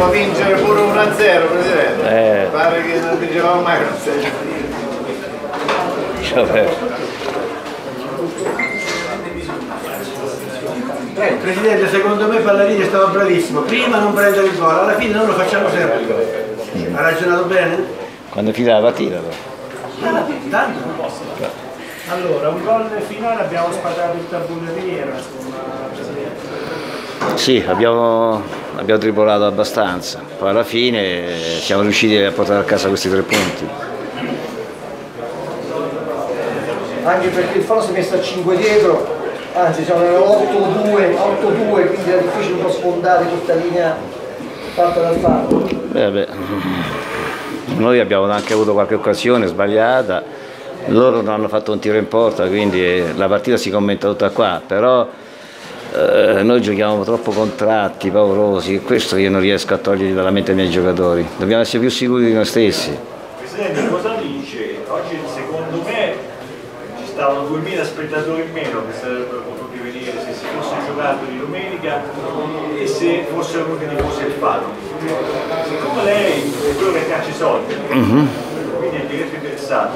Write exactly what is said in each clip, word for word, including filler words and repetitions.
può vincere pure uno a zero, Presidente. Eh. Pare che non vincevamo mai uno a zero. Eh, Presidente, secondo me Pallarini stava bravissimo. Prima non prendere il gol, alla fine non lo facciamo sempre il gol. Ha ragionato bene? Quando finirà la partita però. Ah, tanto. Allora, un gol finale abbiamo sparato il tabuleriere, insomma, Presidente. Sì, abbiamo, abbiamo tripolato abbastanza, poi alla fine siamo riusciti a portare a casa questi tre punti. Anche perché il fallo si è messo a cinque dietro, anzi siamo otto due, otto due, quindi era difficile un po' sfondare tutta linea fatta dal fallo. Beh, beh. Noi abbiamo anche avuto qualche occasione sbagliata, loro non hanno fatto un tiro in porta, quindi la partita si commenta tutta qua, però eh, noi giochiamo troppo contratti, paurosi, e questo io non riesco a togliere dalla mente ai miei giocatori, dobbiamo essere più sicuri di noi stessi. Presidente, cosa dice? Oggi secondo me ci stavano duemila spettatori in meno che sarebbero potuti venire se si fosse giocato di domenica e se fosse venuti di fosse il fallo. Siccome lei è quello che caccia i soldi, mm-hmm. quindi è diretto interessato,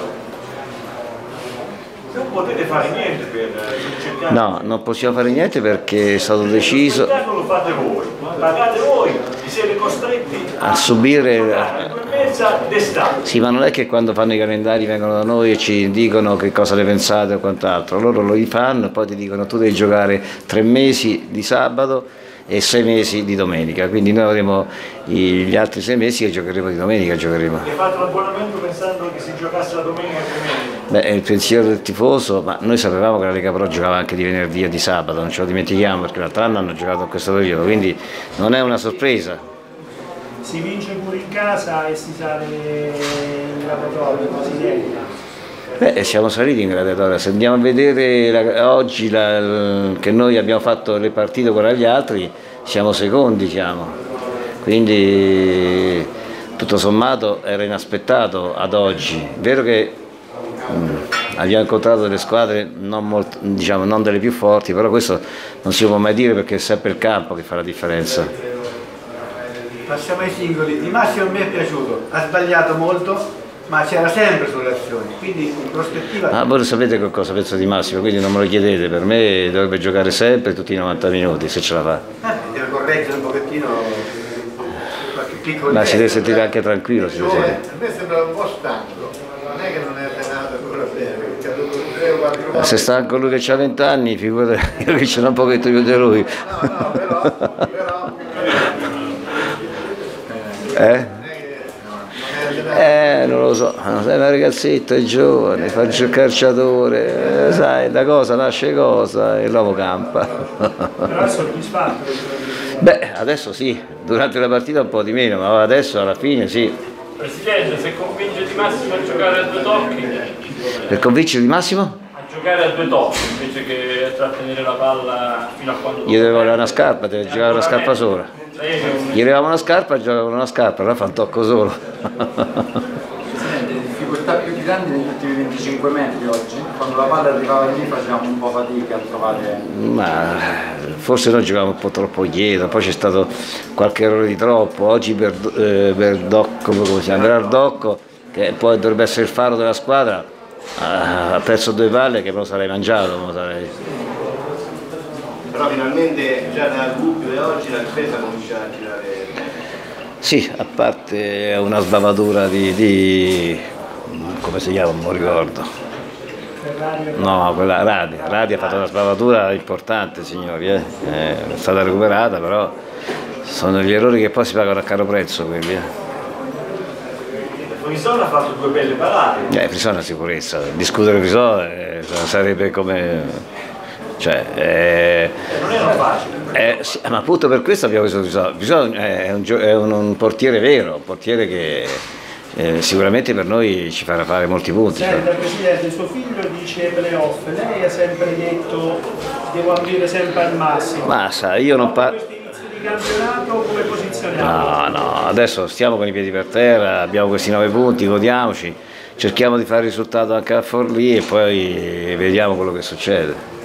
non potete fare niente per cercare. No, non possiamo fare niente perché è stato deciso. Non lo fate voi, pagate voi, vi siete costretti a subire. d'estate. Sì, ma non è che quando fanno i calendari vengono da noi e ci dicono che cosa ne pensate o quant'altro, loro lo fanno e poi ti dicono tu devi giocare tre mesi di sabato e sei mesi di domenica, quindi noi avremo gli altri sei mesi che giocheremo di domenica. Giocheremo. Hai fatto l'abbonamento pensando che si giocasse la domenica e domenica? Beh, è il pensiero del tifoso, ma noi sapevamo che la Lega Pro giocava anche di venerdì e di sabato, non ce lo dimentichiamo perché l'altro anno hanno giocato in questo periodo, quindi non è una sorpresa. Si vince pure in casa e si sale in graduatoria, così niente. Beh, siamo saliti in graduatoria, se andiamo a vedere la, oggi la, che noi abbiamo fatto le partite con gli altri, siamo secondi, siamo. Quindi tutto sommato era inaspettato ad oggi. Vero che mh, abbiamo incontrato delle squadre non, molto, diciamo, non delle più forti, però questo non si può mai dire perché è sempre il campo che fa la differenza. Passiamo ai singoli. Di Massimo mi è piaciuto, ha sbagliato molto, ma c'era sempre sulle azioni, quindi in prospettiva. Ah, voi lo sapete che cosa penso di Massimo, quindi non me lo chiedete, per me dovrebbe giocare sempre tutti i novanta minuti, se ce la fa. Eh, deve correggere un pochettino qualche piccolo. Ma si deve sentire anche tranquillo, si deve sentire. A me sembra un po' stanco, non è che non è allenato ancora bene, perché ha dovuto tre o quattro volte. Se è stanco lui che ha venti anni, figurati io che ce n'ho un pochetto più di lui. No, no, però, però... Eh? Eh, non lo so, sei una ragazzetta, è giovane, fa il calciatore, eh, sai, da cosa nasce cosa e l'uomo campa. Però è soddisfatto? Beh, adesso sì, durante la partita un po' di meno, ma adesso alla fine sì. Presidente, se convince Di Massimo a giocare a due tocchi? Per convincere Di Massimo? A giocare a due tocchi, invece che a trattenere la palla fino a quando... Gli deve avere una scarpa, deve giocare una scarpa sola. Gli levavamo una scarpa e giocavano una scarpa, allora fa un tocco solo. Presidente, le difficoltà più grandi negli ultimi venticinque metri oggi? Quando la palla arrivava lì facevamo un po' fatica a trovare... Ma forse noi giocavamo un po' troppo dietro, poi c'è stato qualche errore di troppo. Oggi Berdocco, come si chiama, Berdocco, che poi dovrebbe essere il faro della squadra, ha perso due palle che me lo sarei mangiato, me lo sarei... Però finalmente già dal dubbio di oggi la difesa comincia a girare. Sì, a parte una sbavatura di, di... come si chiama, non mi ricordo. No, quella Radia, Radia ha fatto una sbavatura importante, signori, eh. È stata recuperata, però sono gli errori che poi si pagano a caro prezzo quelli. Eh. Frisone ha fatto due belle parate. Eh, Frisone è una sicurezza, discutere Frisone eh, sarebbe come... Cioè, eh, non era facile. Eh, sì, ma appunto per questo abbiamo preso Frisone. Frisone è, un, è un, un portiere vero, un portiere che eh, sicuramente per noi ci farà fare molti punti. Senta, Presidente, suo figlio dice playoff, lei ha sempre detto devo ambire sempre al massimo. Ma sa, io non parlo... Questo inizio di campionato come posizioniamo? No, no, adesso stiamo con i piedi per terra, abbiamo questi nove punti, godiamoci, cerchiamo di fare il risultato anche a Forlì e poi vediamo quello che succede.